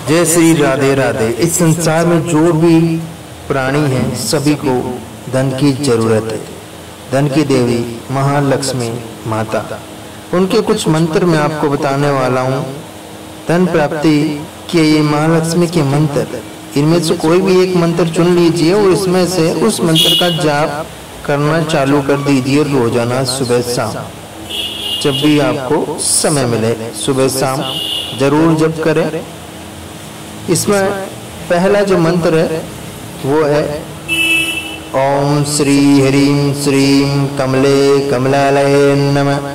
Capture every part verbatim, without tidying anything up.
जय श्री राधे राधे। इस संसार में जो भी प्राणी हैं सभी को धन की जरूरत है। धन की देवी महालक्ष्मी माता, उनके कुछ मंत्र मैं आपको बताने वाला हूँ। धन प्राप्ति के ये महालक्ष्मी के मंत्र, इनमें से कोई भी एक मंत्र चुन लीजिए और इसमें से उस मंत्र का जाप करना चालू कर दीजिए रोजाना सुबह शाम। जब भी आपको समय मिले सुबह शाम जरूर जप करें। इसमें पहला जो मंत्र है वो है ओम श्री ह्रीं श्रीं कमले कमलालये नमः।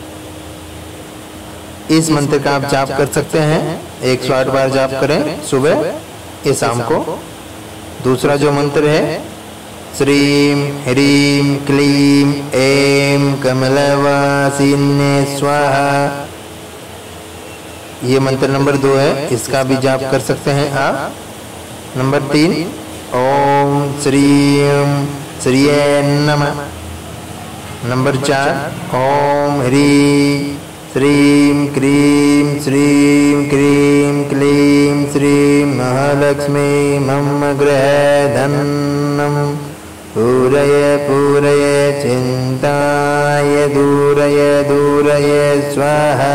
इस मंत्र का आप जाप कर सकते हैं, एक सौ आठ बार जाप करें सुबह या शाम को। दूसरा जो मंत्र है श्रीं ह्रीं क्लीं ऐं कमलवासिन्ये स्वाहा, ये मंत्र नंबर दो है, इसका भी जाप कर सकते हैं आप। नंबर तीन ओम श्रीं श्रीये नमः। नंबर चार ओम ह्रीं श्रीं क्रीं श्रीं क्रीं क्लीं श्रीं महालक्ष्मी मम गृहे धनम पूरय पूरय चिंताय दूरय दूरय स्वाहा।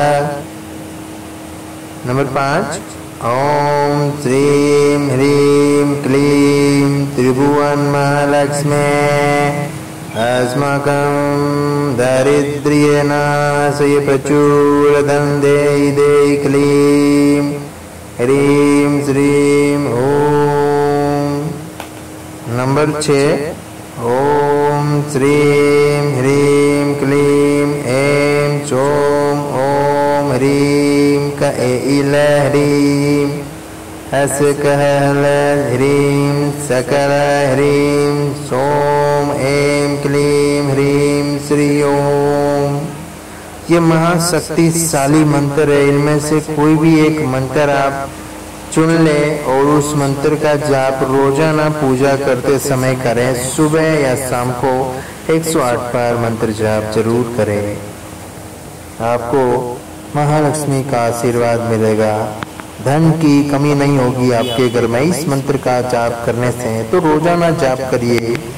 नंबर पाँच ओम श्रीं ह्रीं क्लीं त्रिभुवन महालक्ष्मी अस्माकं दारिद्र्यनाशय प्रचुर धन देहि देहि क्लीं ह्रीं श्रीं ओम। नंबर छः ओम श्रीं ह्रीं क्लीं ऐं चोम ओम ह्रीं क ऐल ह्रीं हस कहल ह्रीं सकल ह्रीं सोम ऐं क्लीं ह्रीं श्री ओम। ये महाशक्तिशाली मंत्र है, इनमें से कोई भी एक मंत्र आप चुन लें और उस मंत्र का जाप रोजाना पूजा करते समय करें। सुबह या शाम को एक सौ आठ बार मंत्र जाप जरूर करें, आपको महालक्ष्मी का आशीर्वाद मिलेगा। धन की कमी नहीं होगी आपके घर में इस मंत्र का जाप करने से। तो रोजाना जाप करिए।